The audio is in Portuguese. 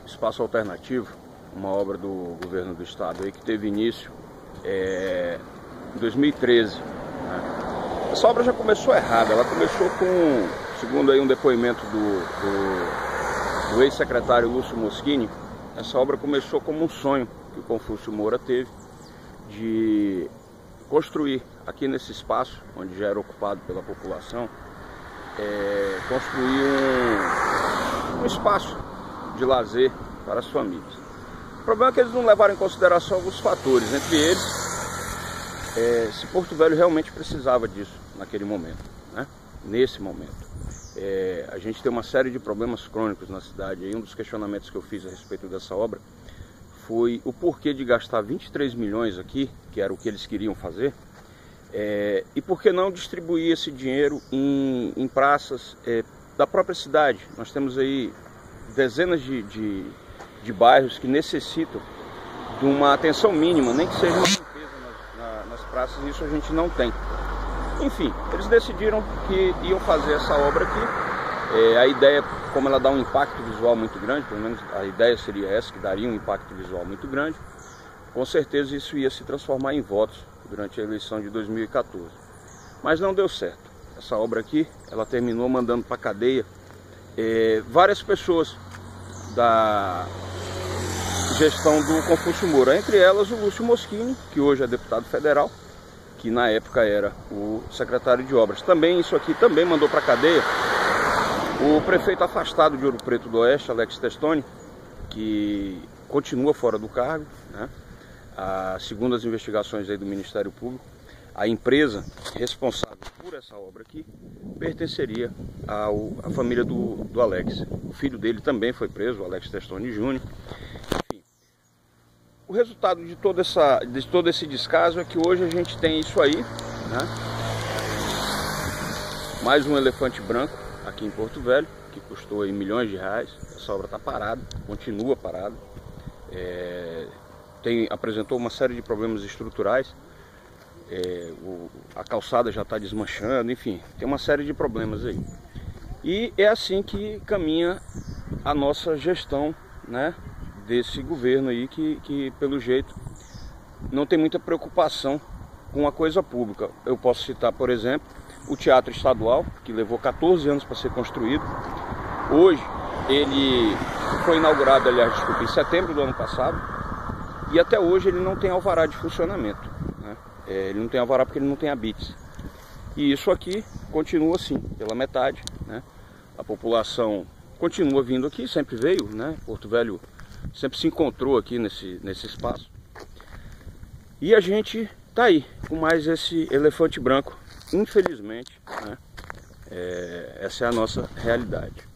Espaço Alternativo, uma obra do governo do estado aí que teve início em 2013. Né? Essa obra já começou errada, ela começou com, segundo aí um depoimento do ex-secretário Lúcio Moschini, essa obra começou como um sonho que o Confúcio Moura teve de construir aqui nesse espaço, onde já era ocupado pela população, construir um espaço de lazer para as famílias. O problema é que eles não levaram em consideração alguns fatores, entre eles, se Porto Velho realmente precisava disso naquele momento, né? Nesse momento. A gente tem uma série de problemas crônicos na cidade, e um dos questionamentos que eu fiz a respeito dessa obra foi o porquê de gastar 23 milhões aqui, que era o que eles queriam fazer, e por que não distribuir esse dinheiro em praças da própria cidade. Nós temos aí dezenas de bairros que necessitam de uma atenção mínima, nem que seja uma limpeza nas praças, e isso a gente não tem. Enfim, eles decidiram que iam fazer essa obra aqui. A ideia, como ela dá um impacto visual muito grande, pelo menos a ideia seria essa, que daria um impacto visual muito grande, com certeza isso ia se transformar em votos durante a eleição de 2014. Mas não deu certo. Essa obra aqui, ela terminou mandando para a cadeia várias pessoas da gestão do Confúcio Moura, entre elas o Lúcio Moschini, que hoje é deputado federal, que na época era o secretário de obras. Também isso aqui também mandou para a cadeia o prefeito afastado de Ouro Preto do Oeste, Alex Testoni, que continua fora do cargo, né? Segundo as investigações aí do Ministério Público, a empresa responsável por essa obra aqui pertenceria à família do Alex. O filho dele também foi preso, o Alex Testoni Júnior. Enfim, o resultado de todo esse descaso é que hoje a gente tem isso aí, né? Mais um elefante branco aqui em Porto Velho, que custou aí milhões de reais. Essa obra está parada, continua parada. Apresentou uma série de problemas estruturais. A calçada já está desmanchando, enfim, tem uma série de problemas aí. E é assim que caminha a nossa gestão, né, desse governo aí, que pelo jeito não tem muita preocupação com a coisa pública. Eu posso citar, por exemplo, o Teatro Estadual, que levou 14 anos para ser construído. Hoje ele foi inaugurado, aliás, desculpa, em setembro do ano passado, e até hoje ele não tem alvará de funcionamento, né? Ele não tem alvará porque ele não tem habites. E isso aqui continua assim, pela metade, né? A população continua vindo aqui, sempre veio, né? Porto Velho sempre se encontrou aqui nesse espaço. E a gente tá aí com mais esse elefante branco, infelizmente, né? Essa é a nossa realidade.